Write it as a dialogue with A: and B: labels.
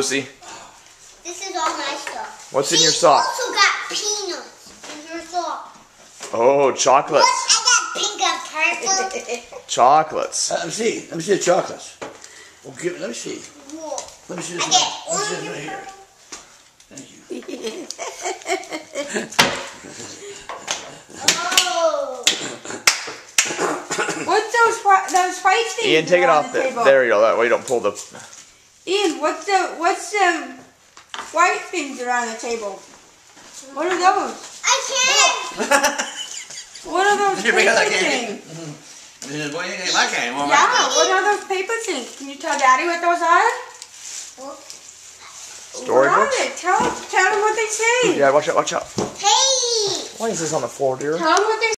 A: Lucy?
B: This is all my stuff.
A: What's in your sock?
B: Also got peanuts in your sock.
A: Oh, chocolates.
B: What? I got pink and purple.
A: Chocolates.
C: Let me see the chocolates. Well, let me see.
B: Whoa.
C: Let me see this
B: I
C: one.
B: get
C: Let me see this
B: orange
C: right
B: and
C: here.
B: purple.
C: Thank you.
B: Oh.
D: What's those white things?
A: Ian, take it
D: on
A: off
D: the table?
A: there you go. That way you don't pull the...
D: Ian, what's the white things that are on the table? What are those?
B: I can't.
D: What are those
C: Did you pick up that
D: paper
C: candy?
D: things?
C: Boy, you ain't my candy. Well,
D: Yeah, what are those paper things? Can you tell Daddy what those are?
A: Story
D: What are
A: books?
D: they? Tell them what they say.
A: Yeah, watch out, watch out.
B: Hey.
A: Why is this on the floor, dear?
D: Tell them what they